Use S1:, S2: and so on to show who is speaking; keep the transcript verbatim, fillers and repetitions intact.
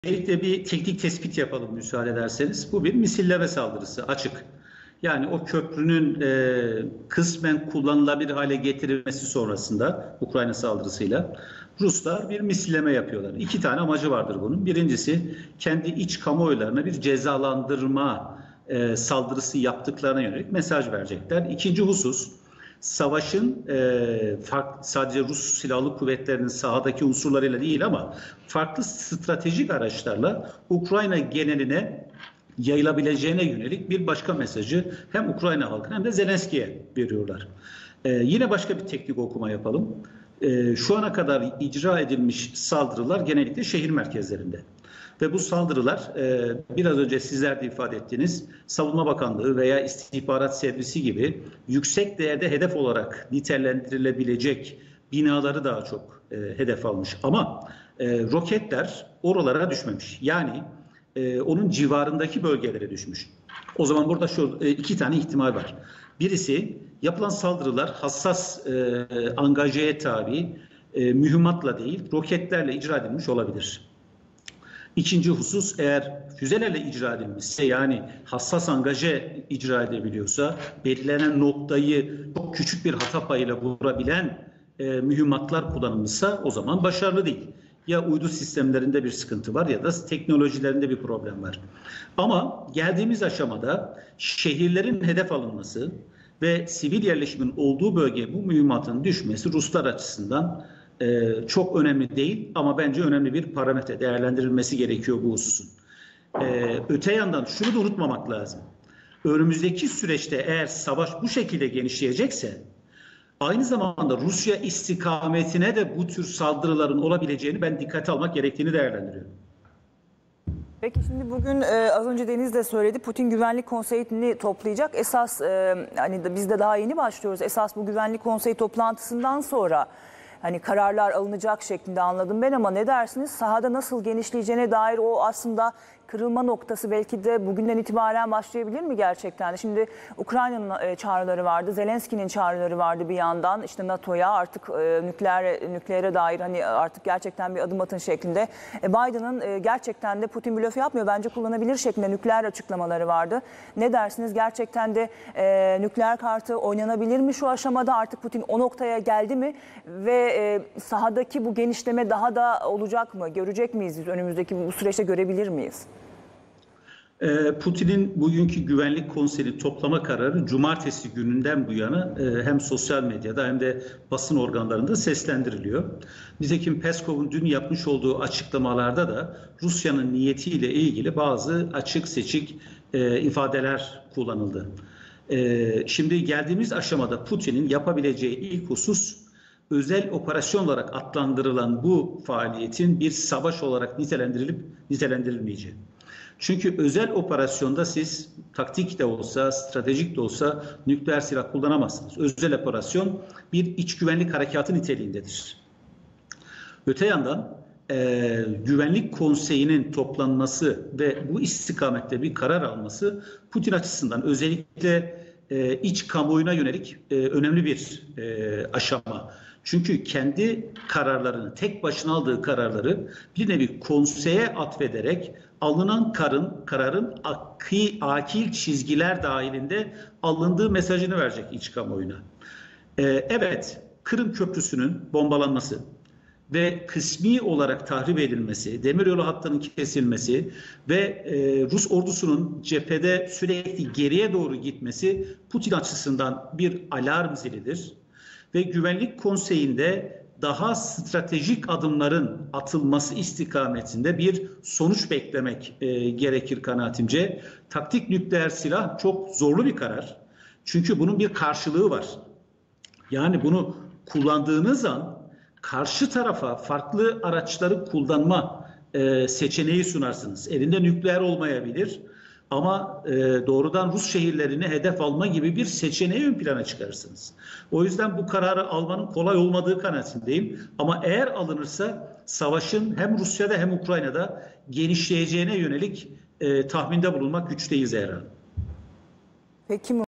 S1: Öncelikle bir teknik tespit yapalım müsaade ederseniz. Bu bir misilleme saldırısı, açık. Yani o köprünün e, kısmen kullanılabilir hale getirilmesi sonrasında Ukrayna saldırısıyla Ruslar bir misilleme yapıyorlar. İki tane amacı vardır bunun. Birincisi kendi iç kamuoylarına bir cezalandırma e, saldırısı yaptıklarına yönelik mesaj verecekler. İkinci husus, savaşın e, fark, sadece Rus Silahlı Kuvvetleri'nin sahadaki unsurlarıyla değil ama farklı stratejik araçlarla Ukrayna geneline yayılabileceğine yönelik bir başka mesajı hem Ukrayna halkına hem de Zelenski'ye veriyorlar. E, yine başka bir teknik okuma yapalım. E, şu ana kadar icra edilmiş saldırılar genellikle şehir merkezlerinde. Ve bu saldırılar e, biraz önce sizler de ifade ettiğiniz Savunma Bakanlığı veya istihbarat servisi gibi yüksek değerde hedef olarak nitelendirilebilecek binaları daha çok e, hedef almış. Ama e, roketler oralara düşmemiş. Yani e, onun civarındaki bölgelere düşmüş. O zaman burada şu e, iki tane ihtimal var. Birisi, yapılan saldırılar hassas e, angajeye tabi e, mühimmatla değil roketlerle icra edilmiş olabilir. İkinci husus, eğer füzelerle icra edilmişse, yani hassas angaje icra edebiliyorsa, belirlenen noktayı çok küçük bir hata payıyla vurabilen e, mühimmatlar kullanılmışsa o zaman başarılı değil. Ya uydu sistemlerinde bir sıkıntı var ya da teknolojilerinde bir problem var. Ama geldiğimiz aşamada şehirlerin hedef alınması ve sivil yerleşimin olduğu bölgeye bu mühimmatın düşmesi Ruslar açısından Ee, çok önemli değil ama bence önemli bir parametre, değerlendirilmesi gerekiyor bu hususun. Ee, öte yandan şunu da unutmamak lazım. Önümüzdeki süreçte eğer savaş bu şekilde genişleyecekse aynı zamanda Rusya istikametine de bu tür saldırıların olabileceğini ben dikkate almak gerektiğini değerlendiriyorum.
S2: Peki şimdi bugün e, az önce Deniz de söyledi, Putin Güvenlik Konseyi'ni toplayacak. Esas e, hani de, biz de daha yeni başlıyoruz. Esas bu Güvenlik Konseyi toplantısından sonra hani kararlar alınacak şeklinde anladım ben, ama ne dersiniz? Sahada nasıl genişleyeceğine dair o aslında kırılma noktası belki de bugünden itibaren başlayabilir mi gerçekten? Şimdi Ukrayna'nın çağrıları vardı, Zelenski'nin çağrıları vardı bir yandan. İşte NATO'ya artık nükleer nükleere dair hani artık gerçekten bir adım atın şeklinde. Biden'ın gerçekten de Putin blöf yapmıyor, bence kullanabilir şeklinde nükleer açıklamaları vardı. Ne dersiniz? Gerçekten de e, nükleer kartı oynanabilir mi şu aşamada? Artık Putin o noktaya geldi mi? Ve e, sahadaki bu genişleme daha da olacak mı? Görecek miyiz? Önümüzdeki bu süreçte görebilir miyiz?
S1: Putin'in bugünkü Güvenlik Konseyi toplama kararı cumartesi gününden bu yana hem sosyal medyada hem de basın organlarında seslendiriliyor. Nitekim Peskov'un dün yapmış olduğu açıklamalarda da Rusya'nın niyetiyle ilgili bazı açık seçik ifadeler kullanıldı. Şimdi geldiğimiz aşamada Putin'in yapabileceği ilk husus, özel operasyon olarak adlandırılan bu faaliyetin bir savaş olarak nitelendirilip nitelendirilmeyeceği. Çünkü özel operasyonda siz taktik de olsa, stratejik de olsa nükleer silah kullanamazsınız. Özel operasyon bir iç güvenlik harekatı niteliğindedir. Öte yandan e, Güvenlik Konseyi'nin toplanması ve bu istikamette bir karar alması Putin açısından özellikle e, iç kamuoyuna yönelik e, önemli bir e, aşama. Çünkü kendi kararlarını, tek başına aldığı kararları bir nevi konseye atfederek alınan karın, kararın akil, akil çizgiler dahilinde alındığı mesajını verecek iç kamuoyuna. Ee, evet, Kırım Köprüsü'nün bombalanması ve kısmi olarak tahrip edilmesi, demiryolu hattının kesilmesi ve e, Rus ordusunun cephede sürekli geriye doğru gitmesi Putin açısından bir alarm zilidir. Ve Güvenlik Konseyi'nde daha stratejik adımların atılması istikametinde bir sonuç beklemek e, gerekir kanaatimce. Taktik nükleer silah çok zorlu bir karar. Çünkü bunun bir karşılığı var. Yani bunu kullandığınız an karşı tarafa farklı araçları kullanma e, seçeneği sunarsınız. Elinde nükleer olmayabilir ama e, doğrudan Rus şehirlerini hedef alma gibi bir seçeneği ön plana çıkarırsınız. O yüzden bu kararı almanın kolay olmadığı kanaatindeyim. Ama eğer alınırsa savaşın hem Rusya'da hem Ukrayna'da genişleyeceğine yönelik e, tahminde bulunmak güçteyiz herhalde.
S2: Peki